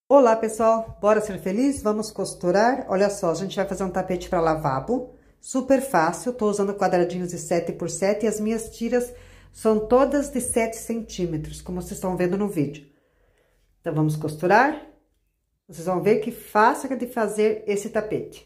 Olá, pessoal! Bora ser feliz? Vamos costurar? Olha só, a gente vai fazer um tapete para lavabo, super fácil. Tô usando quadradinhos de 7 por 7 e as minhas tiras são todas de 7 centímetros, como vocês estão vendo no vídeo. Então, vamos costurar. Vocês vão ver que fácil é de fazer esse tapete.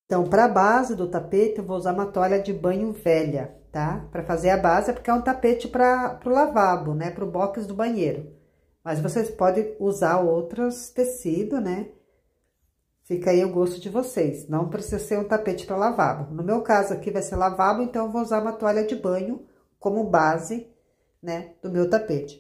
Então, para a base do tapete, eu vou usar uma toalha de banho velha, tá? Para fazer a base, porque é um tapete para o lavabo, né? Para o box do banheiro. Mas vocês podem usar outros tecidos, né? Fica aí o gosto de vocês. Não precisa ser um tapete para lavabo. No meu caso aqui vai ser lavabo, então eu vou usar uma toalha de banho como base, né? Do meu tapete.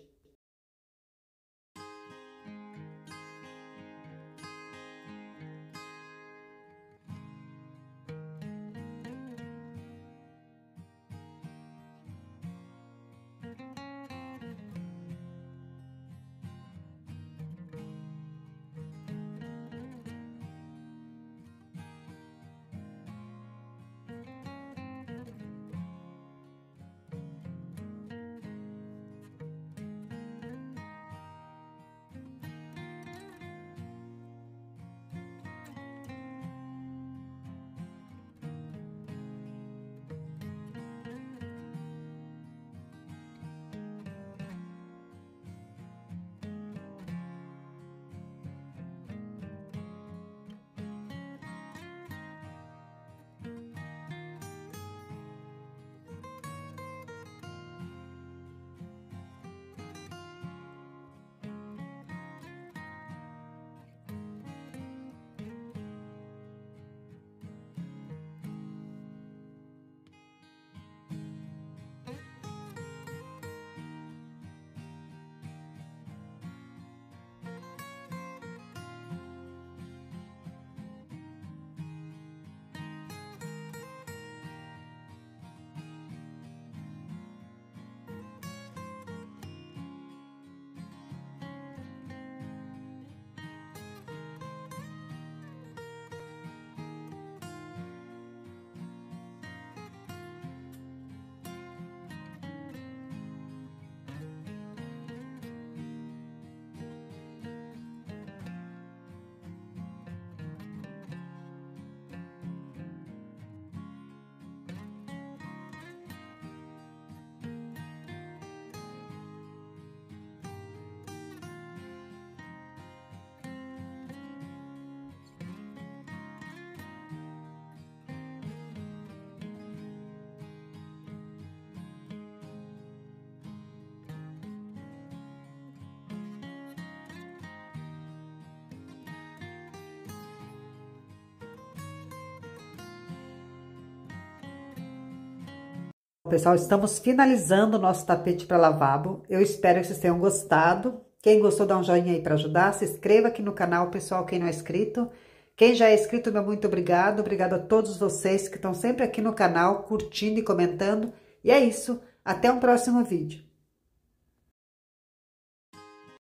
Pessoal, estamos finalizando o nosso tapete para lavabo. Eu espero que vocês tenham gostado. Quem gostou, dá um joinha aí para ajudar. Se inscreva aqui no canal, pessoal, quem não é inscrito. Quem já é inscrito, meu muito obrigado. Obrigado a todos vocês que estão sempre aqui no canal, curtindo e comentando. E é isso. Até um próximo vídeo.